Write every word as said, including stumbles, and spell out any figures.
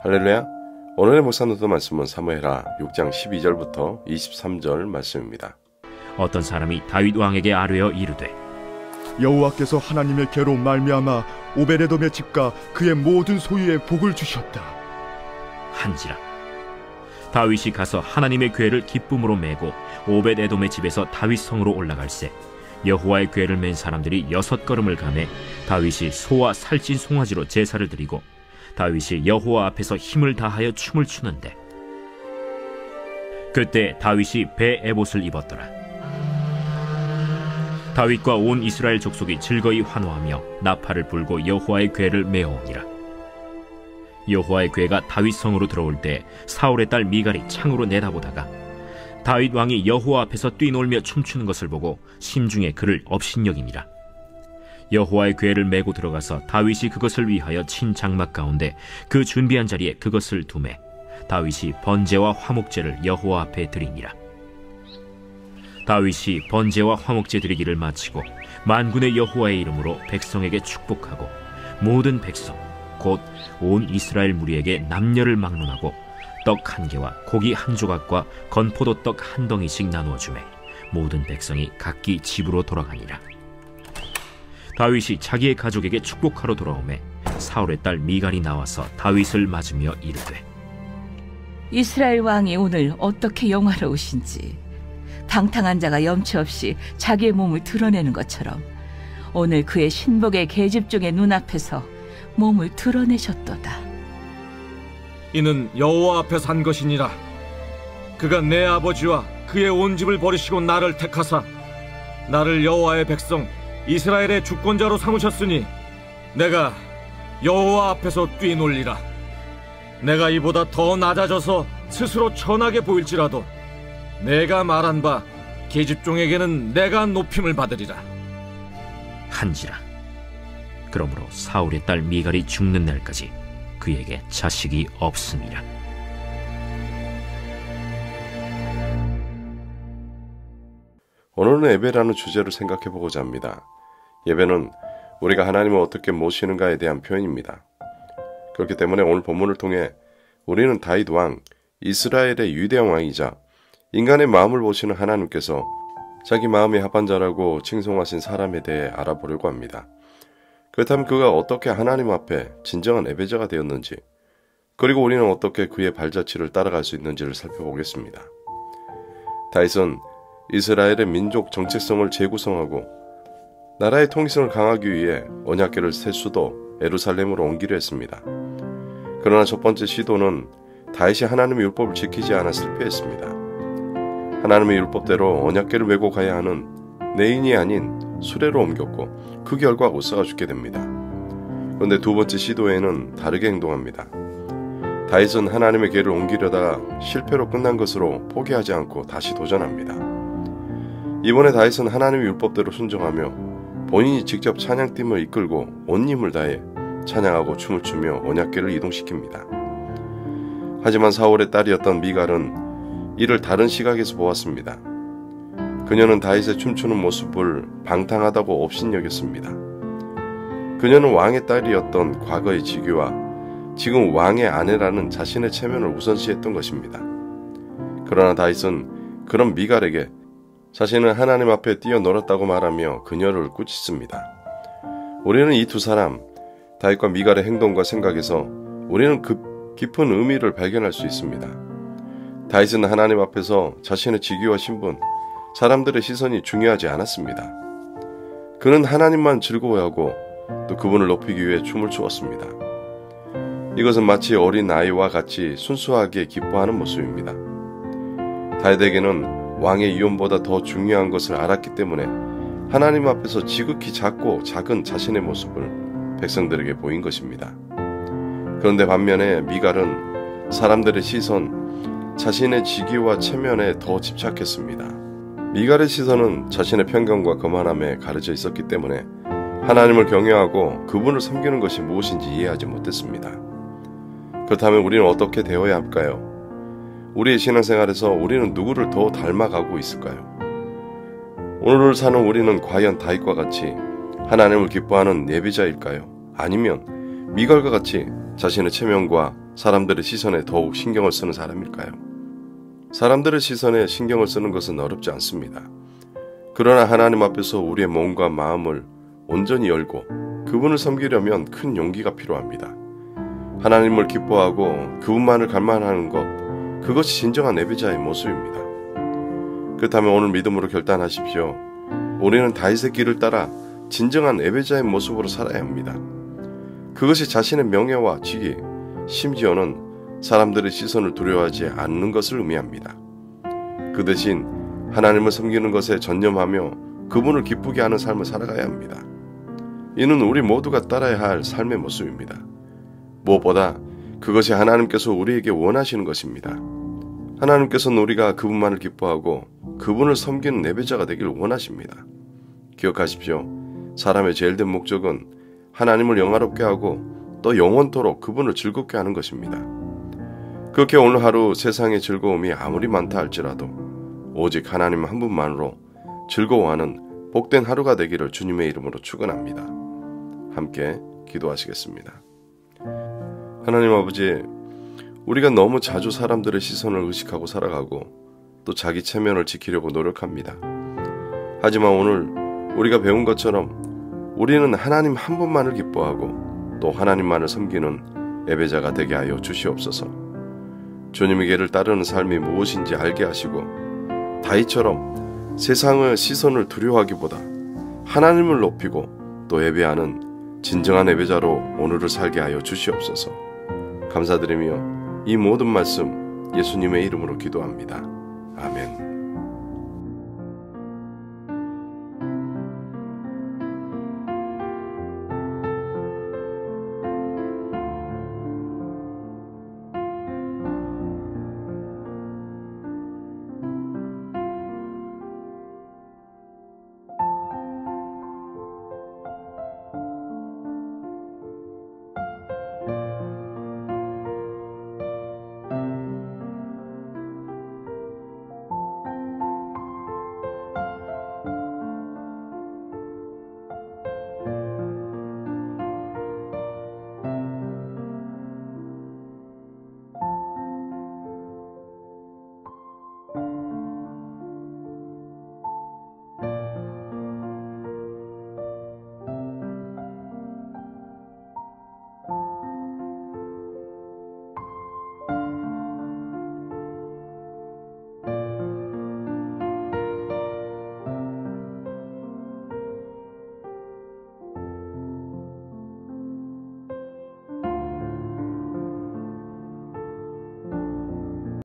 할렐루야. 오늘의 목사 노트 말씀은 사무엘하 육 장 십이 절부터 이십삼 절 말씀입니다. 어떤 사람이 다윗 왕에게 아뢰어 이르되 여호와께서 하나님의 계로 말미암아 오베데돔의 집과 그의 모든 소유에 복을 주셨다 한지라. 다윗이 가서 하나님의 궤를 기쁨으로 메고 오벳에돔의 집에서 다윗 성으로 올라갈새 여호와의 궤를 맨 사람들이 여섯 걸음을 가매 다윗이 소와 살찐 송아지로 제사를 드리고 다윗이 여호와 앞에서 힘을 다하여 춤을 추는데 그때 다윗이 배 에봇을 입었더라. 다윗과 온 이스라엘 족속이 즐거이 환호하며 나팔을 불고 여호와의 궤를 메어오니라. 여호와의 궤가 다윗 성으로 들어올 때 사울의 딸 미갈이 창으로 내다보다가 다윗 왕이 여호와 앞에서 뛰놀며 춤추는 것을 보고 심중에 그를 업신여기니라. 여호와의 궤를 메고 들어가서 다윗이 그것을 위하여 친 장막 가운데 그 준비한 자리에 그것을 두매 다윗이 번제와 화목제를 여호와 앞에 드리니라. 다윗이 번제와 화목제 드리기를 마치고 만군의 여호와의 이름으로 백성에게 축복하고 모든 백성 곧 온 이스라엘 무리에게 남녀를 막론하고 떡 한 개와 고기 한 조각과 건포도 떡 한 덩이씩 나누어 주매 모든 백성이 각기 집으로 돌아가니라. 다윗이 자기의 가족에게 축복하러 돌아오매 사울의 딸 미갈이 나와서 다윗을 맞으며 이르되 이스라엘 왕이 오늘 어떻게 영화로우신지 방탕한 자가 염치 없이 자기의 몸을 드러내는 것처럼 오늘 그의 신복의 계집종의 눈앞에서 몸을 드러내셨도다. 이는 여호와 앞에서 한 것이니라. 그가 내 아버지와 그의 온 집을 버리시고 나를 택하사 나를 여호와의 백성 이스라엘의 주권자로 삼으셨으니 내가 여호와 앞에서 뛰놀리라. 내가 이보다 더 낮아져서 스스로 천하게 보일지라도 내가 말한 바 계집종에게는 내가 높임을 받으리라. 한지라. 그러므로 사울의 딸 미갈이 죽는 날까지 그에게 자식이 없음이라. 오늘은 예배라는 주제를 생각해보고자 합니다. 예배는 우리가 하나님을 어떻게 모시는가에 대한 표현입니다. 그렇기 때문에 오늘 본문을 통해 우리는 다윗 왕, 이스라엘의 위대한 왕이자 인간의 마음을 보시는 하나님께서 자기 마음에 합한 자라고 칭송하신 사람에 대해 알아보려고 합니다. 그렇다면 그가 어떻게 하나님 앞에 진정한 예배자가 되었는지, 그리고 우리는 어떻게 그의 발자취를 따라갈 수 있는지를 살펴보겠습니다. 다윗은 이스라엘의 민족 정체성을 재구성하고 나라의 통일성을 강하기 위해 언약궤를 새 수도 예루살렘으로 옮기려 했습니다. 그러나 첫 번째 시도는 다윗이 하나님의 율법을 지키지 않아 실패했습니다. 하나님의 율법대로 언약궤를 메고 가야 하는 내인이 아닌 수레로 옮겼고 그 결과 오사가 죽게 됩니다. 그런데 두 번째 시도에는 다르게 행동합니다. 다윗은 하나님의 궤를 옮기려다가 실패로 끝난 것으로 포기하지 않고 다시 도전합니다. 이번에 다윗은 하나님의 율법대로 순종하며 본인이 직접 찬양팀을 이끌고 온 힘을 다해 찬양하고 춤을 추며 언약궤를 이동시킵니다. 하지만 사울의 딸이었던 미갈은 이를 다른 시각에서 보았습니다. 그녀는 다윗의 춤추는 모습을 방탕하다고 업신여겼습니다. 그녀는 왕의 딸이었던 과거의 지규와 지금 왕의 아내라는 자신의 체면을 우선시했던 것입니다. 그러나 다윗은 그런 미갈에게 자신은 하나님 앞에 뛰어놀았다고 말하며 그녀를 꾸짖습니다. 우리는 이 두 사람, 다윗과 미갈의 행동과 생각에서 우리는 그 깊은 의미를 발견할 수 있습니다. 다윗은 하나님 앞에서 자신의 직위와 신분, 사람들의 시선이 중요하지 않았습니다. 그는 하나님만 즐거워하고 또 그분을 높이기 위해 춤을 추었습니다. 이것은 마치 어린 아이와 같이 순수하게 기뻐하는 모습입니다. 다윗에게는 왕의 이혼보다 더 중요한 것을 알았기 때문에 하나님 앞에서 지극히 작고 작은 자신의 모습을 백성들에게 보인 것입니다. 그런데 반면에 미갈은 사람들의 시선, 자신의 직위와 체면에 더 집착했습니다. 미갈의 시선은 자신의 편견과 거만함에 가려져 있었기 때문에 하나님을 경외하고 그분을 섬기는 것이 무엇인지 이해하지 못했습니다. 그렇다면 우리는 어떻게 되어야 할까요? 우리의 신앙생활에서 우리는 누구를 더 닮아가고 있을까요? 오늘을 사는 우리는 과연 다윗과 같이 하나님을 기뻐하는 예배자일까요? 아니면 미갈과 같이 자신의 체면과 사람들의 시선에 더욱 신경을 쓰는 사람일까요? 사람들의 시선에 신경을 쓰는 것은 어렵지 않습니다. 그러나 하나님 앞에서 우리의 몸과 마음을 온전히 열고 그분을 섬기려면 큰 용기가 필요합니다. 하나님을 기뻐하고 그분만을 갈망하는 것, 그것이 진정한 예배자의 모습입니다. 그렇다면 오늘 믿음으로 결단하십시오. 우리는 다윗의 길을 따라 진정한 예배자의 모습으로 살아야 합니다. 그것이 자신의 명예와 직위, 심지어는 사람들의 시선을 두려워하지 않는 것을 의미합니다. 그 대신 하나님을 섬기는 것에 전념하며 그분을 기쁘게 하는 삶을 살아가야 합니다. 이는 우리 모두가 따라야 할 삶의 모습입니다. 무엇보다 그것이 하나님께서 우리에게 원하시는 것입니다. 하나님께서는 우리가 그분만을 기뻐하고 그분을 섬기는 예배자가 되기를 원하십니다. 기억하십시오. 사람의 제일된 목적은 하나님을 영화롭게 하고 또 영원토록 그분을 즐겁게 하는 것입니다. 그렇게 오늘 하루 세상의 즐거움이 아무리 많다 할지라도 오직 하나님 한 분만으로 즐거워하는 복된 하루가 되기를 주님의 이름으로 축원합니다. 함께 기도하시겠습니다. 하나님 아버지, 우리가 너무 자주 사람들의 시선을 의식하고 살아가고 또 자기 체면을 지키려고 노력합니다. 하지만 오늘 우리가 배운 것처럼 우리는 하나님 한 분만을 기뻐하고 또 하나님만을 섬기는 예배자가 되게 하여 주시옵소서. 주님의 길을 따르는 삶이 무엇인지 알게 하시고 다윗처럼 세상의 시선을 두려워하기보다 하나님을 높이고 또 예배하는 진정한 예배자로 오늘을 살게 하여 주시옵소서. 감사드리며 이 모든 말씀 예수님의 이름으로 기도합니다. 아멘.